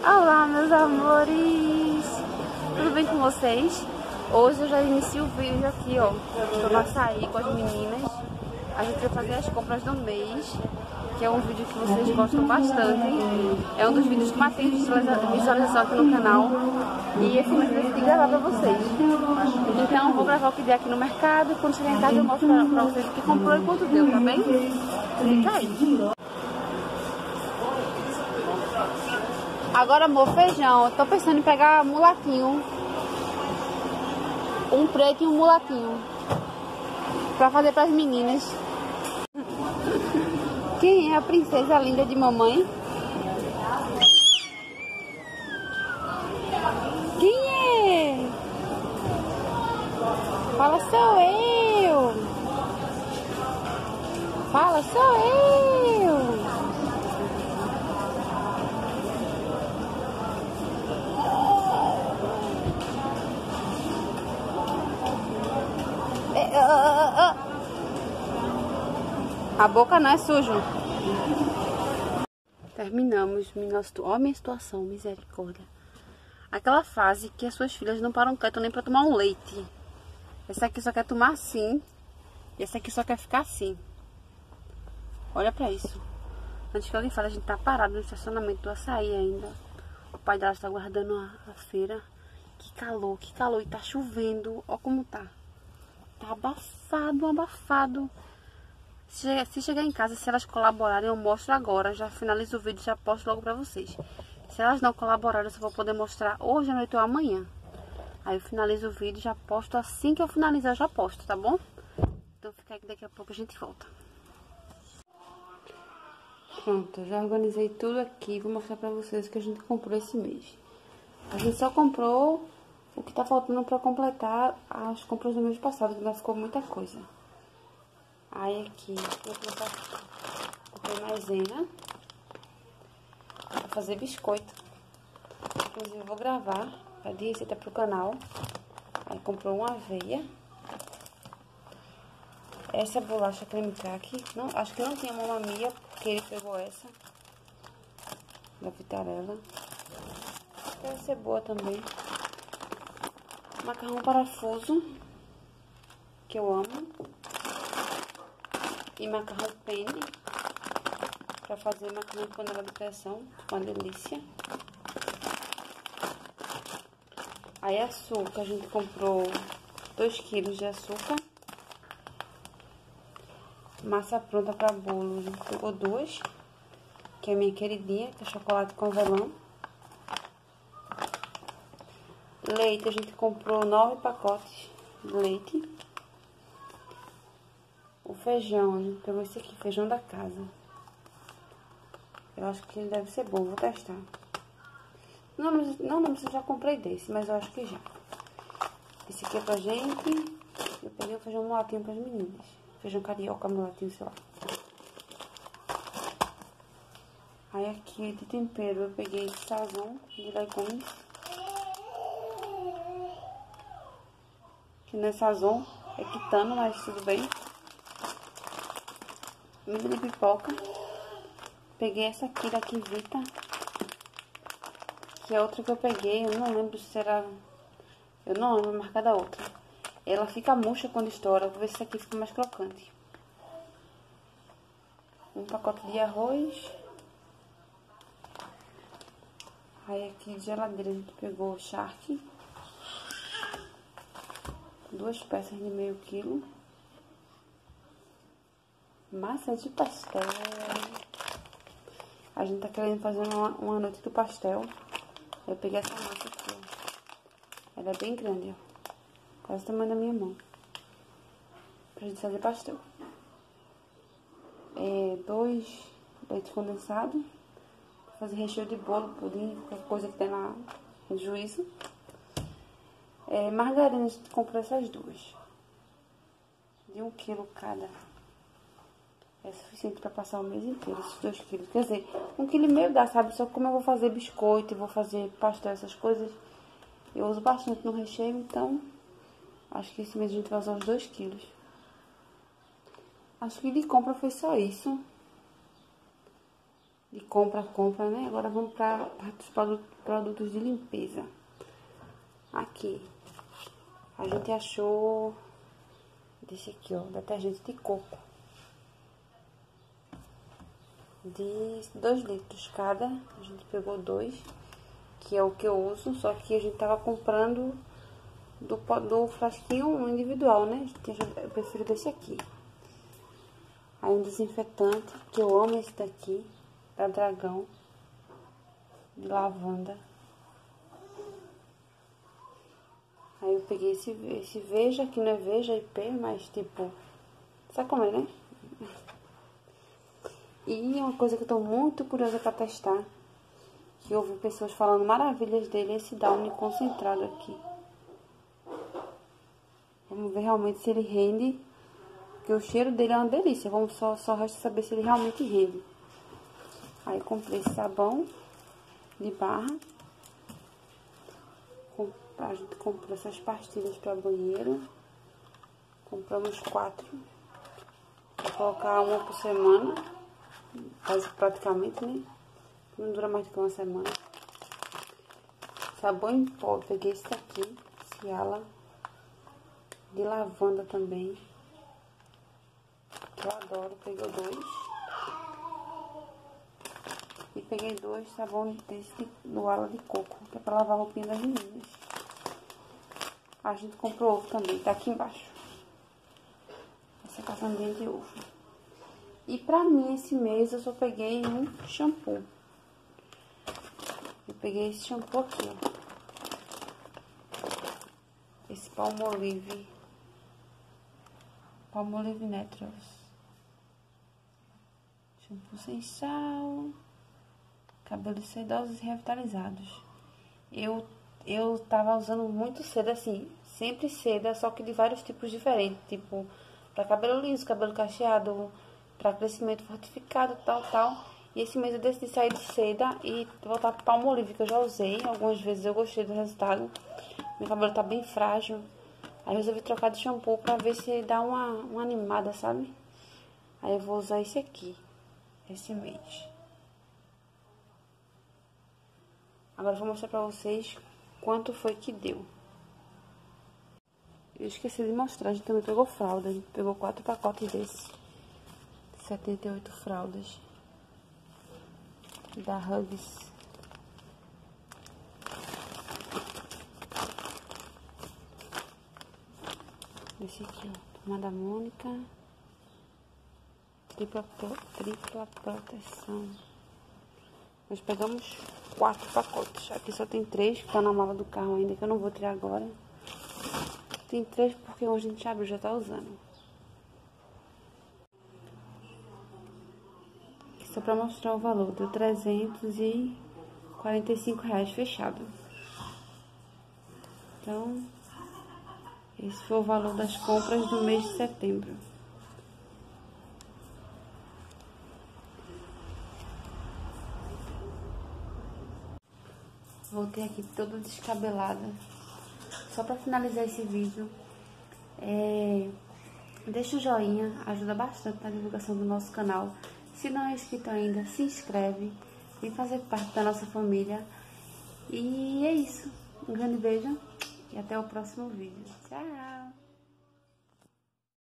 Olá, meus amores! Tudo bem com vocês? Hoje eu já inicio o vídeo aqui, ó. Estou no açaí com as meninas. A gente vai fazer as compras do mês, que é um vídeo que vocês gostam bastante. É um dos vídeos que mais tem visualização aqui no canal. E esse mês eu decidi gravar pra vocês. Então vou gravar o que der aqui no mercado e quando chegar em casa eu mostro pra vocês o que comprou e quanto deu, tá bem? Fica aí. Agora, amor, feijão. Eu tô pensando em pegar mulatinho. Um preto e um mulatinho. Pra fazer pras meninas. Quem é a princesa linda de mamãe? Quem é? Fala, sou eu. Fala, sou eu. A boca não é sujo. Terminamos. Olha a minha situação, misericórdia. Aquela fase que as suas filhas não param quieto nem pra tomar um leite. Essa aqui só quer tomar assim. E essa aqui só quer ficar assim. Olha pra isso. Antes que alguém fale, a gente tá parado no estacionamento do açaí ainda. O pai dela está guardando a feira. Que calor, que calor. E tá chovendo. Olha como tá. Tá abafado, abafado. Se chegar em casa, se elas colaborarem, eu mostro agora. Já finalizo o vídeo e já posto logo pra vocês. Se elas não colaborarem, eu só vou poder mostrar hoje à noite ou amanhã. Aí eu finalizo o vídeo e já posto. Assim que eu finalizar, eu já posto, tá bom? Então fica aí que daqui a pouco a gente volta. Pronto, eu já organizei tudo aqui. Vou mostrar pra vocês o que a gente comprou esse mês. A gente só comprou o que tá faltando pra completar as compras do mês passado, que ainda ficou muita coisa. Aí aqui, vou começar, comprei maisena pra fazer biscoito. Inclusive eu vou gravar de receita pro canal. Aí comprou uma aveia. Essa bolacha creme crack, não, acho que não tinha mamamia, porque ele pegou essa da Vitarella. Deve ser boa também. Macarrão parafuso, que eu amo. E macarrão penne, pra fazer macarrão de panela de pressão, uma delícia. Aí açúcar, a gente comprou 2 kg de açúcar. Massa pronta pra bolo, a gente pegou 2, que é a minha queridinha, que é chocolate com avelã. Leite, a gente comprou 9 pacotes de leite. O feijão, a gente pegou esse aqui, feijão da casa. Eu acho que ele deve ser bom, vou testar. Não lembro se eu já comprei desse, mas eu acho que já. Esse aqui é pra gente. Eu peguei o feijão mulatinho pras meninas. Feijão carioca, mulatinho, sei lá. Aí aqui de tempero eu peguei sazon de legumes. Que não é sazon, é quitano, mas tudo bem. Milho de pipoca. Peguei essa aqui da Kivita, que é outra que eu peguei. Eu não lembro se era... Eu não lembro a marca da outra. Ela fica murcha quando estoura. Vou ver se essa aqui fica mais crocante. Um pacote de arroz. Aí aqui de geladeira a gente pegou charque. 2 peças de meio quilo. Massa de pastel. A gente tá querendo fazer uma noite do pastel. Eu peguei essa massa aqui, ó. Ela é bem grande, ó. Quase o tamanho da minha mão. Pra gente fazer pastel. 2 leite condensado. Pra fazer recheio de bolo, pudim, qualquer coisa que tem lá no juízo. Margarina, a gente comprou essas 2. De 1 quilo cada. É suficiente pra passar o mês inteiro, esses 2 quilos. Quer dizer, 1,5 kg dá, sabe? Só que como eu vou fazer biscoito e vou fazer pastel, essas coisas, eu uso bastante no recheio, então acho que esse mês a gente vai usar os 2 quilos. Acho que de compra foi só isso. de compra, né? Agora vamos para os produtos de limpeza. Aqui, a gente achou desse aqui, ó, detergente de coco. De 2 litros cada, a gente pegou 2, que é o que eu uso, só que a gente tava comprando do frasquinho individual, né? Eu prefiro desse aqui. Aí um desinfetante, que eu amo esse daqui, da Dragão, de lavanda. Aí eu peguei esse Veja, que não é Veja IP, mas tipo, sabe como é, né? E uma coisa que eu tô muito curiosa pra testar, que eu ouvi pessoas falando maravilhas dele, é esse Downy concentrado aqui. Vamos ver realmente se ele rende, porque o cheiro dele é uma delícia. Vamos só resta saber se ele realmente rende. Aí eu comprei esse sabão de barra. A gente comprou essas pastilhas para banheiro. Compramos 4. Vou colocar uma por semana. Quase praticamente, né? Não dura mais do que uma semana. Sabão em pó. Peguei esse aqui. Ciala. De lavanda também. Que eu adoro. Peguei 2. E peguei 2 sabão desse do ala de coco. Que é pra lavar a roupinha das meninas. A gente comprou ovo também. Tá aqui embaixo. Essa caçambinha de ovo. E pra mim, esse mês, eu só peguei um shampoo. Eu peguei esse shampoo aqui, ó. Esse Palmolive Naturals. Shampoo sem sal. Cabelos sedosos e revitalizados. Eu tava usando muito seda, assim. Sempre seda, só que de vários tipos diferentes. Tipo, pra cabelo liso, cabelo cacheado, para crescimento fortificado, tal. E esse mês eu decidi sair de seda e voltar para Palmolive, que eu já usei. Algumas vezes eu gostei do resultado. Meu cabelo tá bem frágil. Aí eu resolvi trocar de shampoo pra ver se dá uma animada, sabe? Aí eu vou usar esse aqui, esse mês. Agora eu vou mostrar pra vocês quanto foi que deu. Eu esqueci de mostrar, a gente também pegou fralda. A gente pegou 4 pacotes desse. 78 fraldas da Huggies. Esse aqui, ó, Turma da Mônica, tripla proteção. Nós pegamos 4 pacotes. Aqui só tem 3 que tá na mala do carro ainda, que eu não vou tirar agora. Tem 3 porque hoje a gente abriu, já tá usando. Só pra mostrar o valor, deu R$345 fechado. Então, esse foi o valor das compras do mês de setembro. Voltei aqui toda descabelada. Só pra finalizar esse vídeo, deixa o joinha, ajuda bastante na divulgação do nosso canal. Se não é inscrito ainda, se inscreve, vem fazer parte da nossa família. E é isso. Um grande beijo e até o próximo vídeo. Tchau!